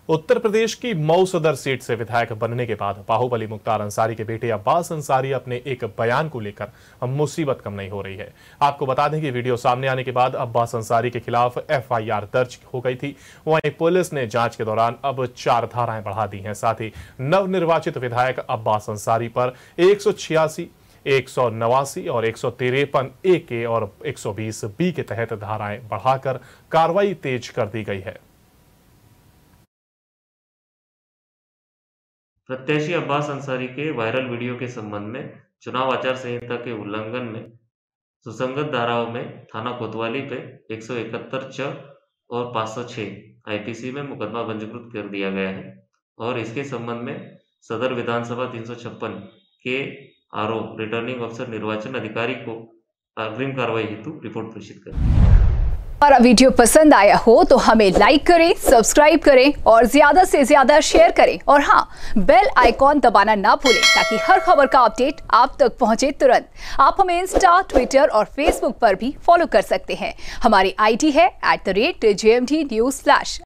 उत्तर प्रदेश की मऊ सदर सीट से विधायक बनने के बाद बाहुबली मुख्तार अंसारी के बेटे अब्बास अंसारी अपने एक बयान को लेकर मुसीबत कम नहीं हो रही है। आपको बता दें कि वीडियो सामने आने के बाद अब्बास अंसारी के खिलाफ एफआईआर दर्ज हो गई थी। वहीं पुलिस ने जांच के दौरान अब 4 धाराएं बढ़ा दी हैं। साथ ही नवनिर्वाचित विधायक अब्बास अंसारी पर 186, 189 और 153 ए के और 120 बी के तहत धाराएं बढ़ाकर कार्रवाई तेज कर दी गई है। प्रत्याशी अब्बास अंसारी के वायरल वीडियो के संबंध में चुनाव आचार संहिता के उल्लंघन में सुसंगत धाराओं में थाना कोतवाली पे 171 च और 506 आईपीसी में मुकदमा पंजीकृत कर दिया गया है और इसके संबंध में सदर विधानसभा 356 के आरोप रिटर्निंग अफसर निर्वाचन अधिकारी को अग्रिम कार्रवाई हेतु रिपोर्ट प्रेषित करें। हमारा वीडियो पसंद आया हो तो हमें लाइक करें, सब्सक्राइब करें और ज्यादा से ज्यादा शेयर करें और हाँ, बेल आइकॉन दबाना ना भूलें ताकि हर खबर का अपडेट आप तक पहुंचे तुरंत। आप हमें इंस्टा, ट्विटर और फेसबुक पर भी फॉलो कर सकते हैं। हमारी आईडी है @JMT News Flash।